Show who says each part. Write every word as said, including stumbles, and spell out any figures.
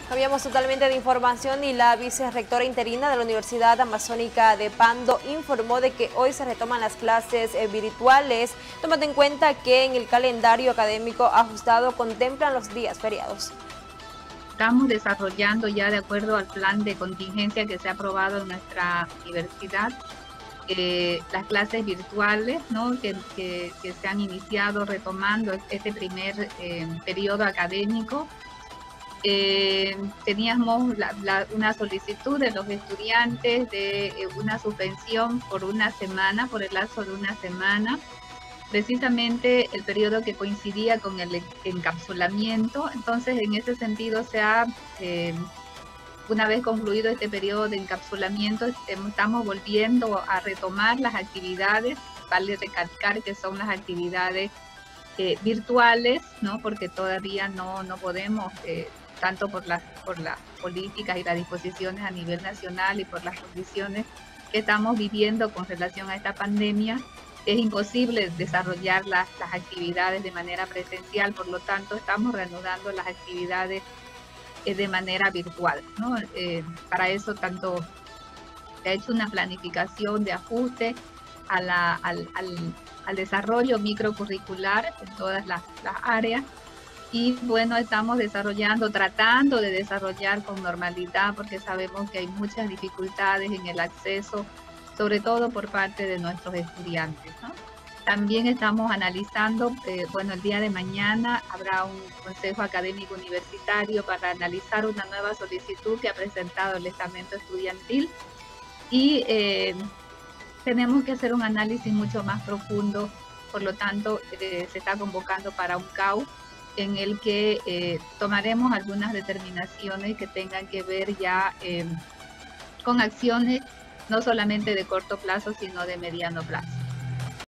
Speaker 1: Cambiamos totalmente de información y la vicerrectora interina de la Universidad Amazónica de Pando informó de que hoy se retoman las clases eh, virtuales, tomando en cuenta que en el calendario académico ajustado contemplan los días feriados.
Speaker 2: Estamos desarrollando ya de acuerdo al plan de contingencia que se ha aprobado en nuestra universidad, eh, las clases virtuales, ¿no? que, que, que se han iniciado retomando este primer eh, periodo académico. Eh, teníamos la, la, una solicitud de los estudiantes de eh, una suspensión por una semana, por el lapso de una semana, precisamente el periodo que coincidía con el encapsulamiento. Entonces, en ese sentido, se ha, eh, una vez concluido este periodo de encapsulamiento, estamos volviendo a retomar las actividades, vale recalcar que son las actividades eh, virtuales, ¿no? Porque todavía no, no podemos... Eh, tanto por las, por las políticas y las disposiciones a nivel nacional y por las condiciones que estamos viviendo con relación a esta pandemia, es imposible desarrollar las, las actividades de manera presencial, por lo tanto estamos reanudando las actividades eh, de manera virtual, ¿no? Eh, para eso tanto se ha hecho una planificación de ajuste a la, al, al, al desarrollo microcurricular en todas las, las áreas. Y bueno, estamos desarrollando, tratando de desarrollar con normalidad, porque sabemos que hay muchas dificultades en el acceso, sobre todo por parte de nuestros estudiantes, ¿no? También estamos analizando, eh, bueno, el día de mañana habrá un consejo académico universitario para analizar una nueva solicitud que ha presentado el estamento estudiantil y eh, tenemos que hacer un análisis mucho más profundo, por lo tanto eh, se está convocando para un C A U en el que eh, tomaremos algunas determinaciones que tengan que ver ya eh, con acciones no solamente de corto plazo, sino de mediano plazo.